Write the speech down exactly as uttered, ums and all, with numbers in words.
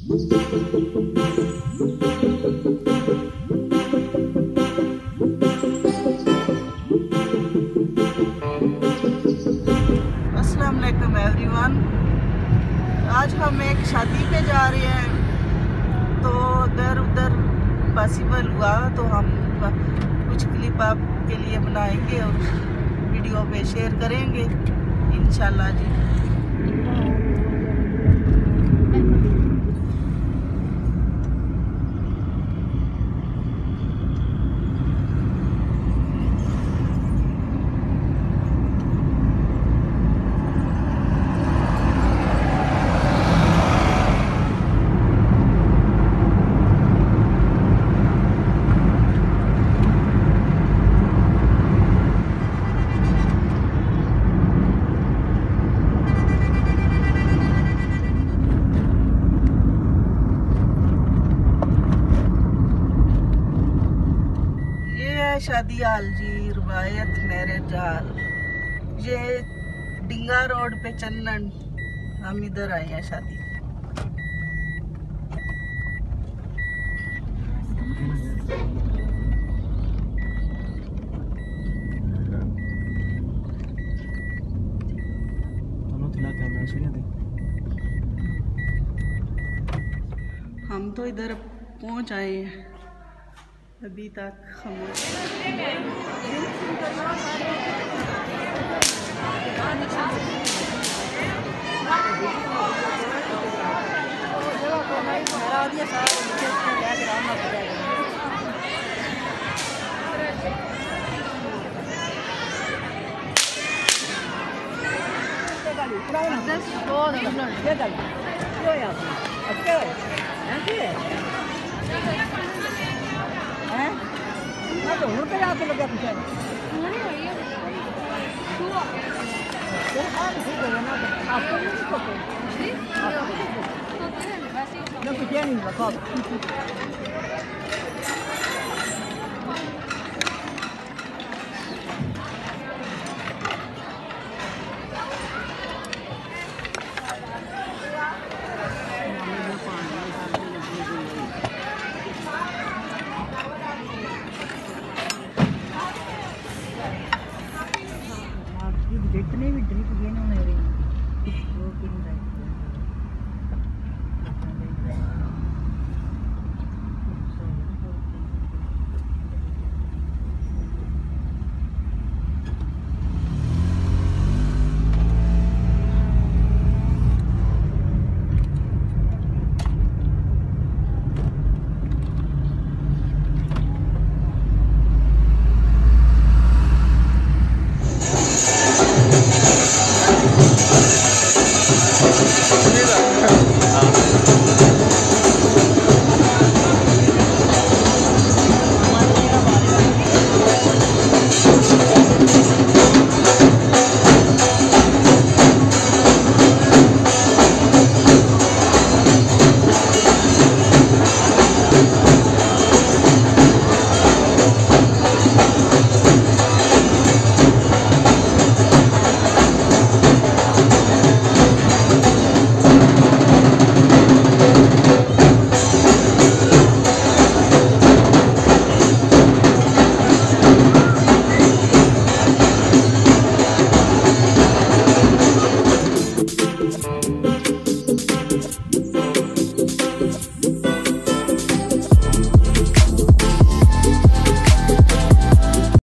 अस्सलाम वालेकुम एवरीवन। आज हम एक शादी पे जा रहे हैं, तो इधर उधर पॉसिबल हुआ तो हम कुछ क्लिप आपके लिए बनाएंगे और वीडियो पे शेयर करेंगे इंशाल्लाह जी। शादी हाल जी, रिवायत मैरिज हाल, ये डिंगा रोड पे चन्नन। हम इधर आए हैं शादी। हम तो इधर पहुंच आए हैं, अभी तक हम जितने भी ड्रिप ये ना मेरे वो तीन